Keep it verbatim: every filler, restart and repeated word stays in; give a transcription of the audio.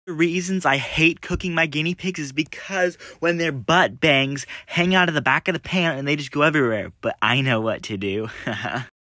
The reasons I hate cooking my guinea pigs is because when their butt bangs hang out of the back of the pan and they just go everywhere. But I know what to do.